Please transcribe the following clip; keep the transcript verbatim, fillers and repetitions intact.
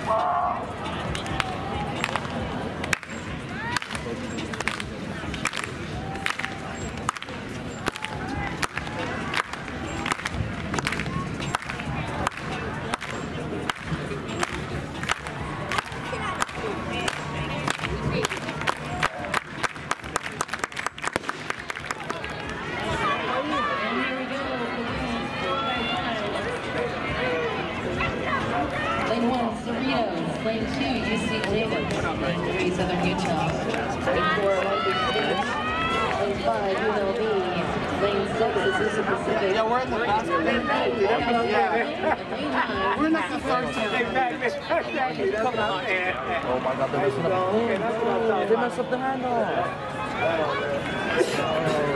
Lane two, U C Davis. Lane three, Southern Utah. Lane four, Lane five, U N L V. Lane six, Azusa Pacific. Yeah, we're in the basket. Lane eight, yeah. We're not the first time. Oh my God, they messed up the hand. They messed up the handle.